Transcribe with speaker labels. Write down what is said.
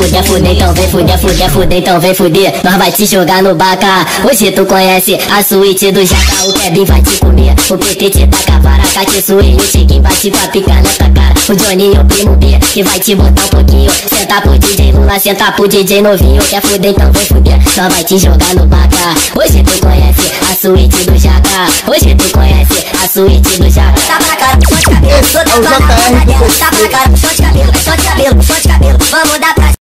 Speaker 1: fuder, então vem fuder, então vem fuder. Nós vai te jogar no baca. Hoje tu conhece a suíte do Jaca. O Kevin vai te comer, o PT te taca a vara. Catiço e o Chiquinho vai te com a pica nessa cara. O Johnny e o Primo B que vai te botar um pouquinho. Senta pro DJ Lula, senta pro DJ novinho. Quer fuder, então vem fuder, nós vai te jogar no baca. Hoje tu conhece a suíte do Jaca. Hoje tu conhece a suíte do Jaca. Tá pra cara, puxou de cabelo, sou tatuado na dela. Tá pra cara, puxou de cabelo, puxou de cabelo, puxou de cabelo. Vamos dar pra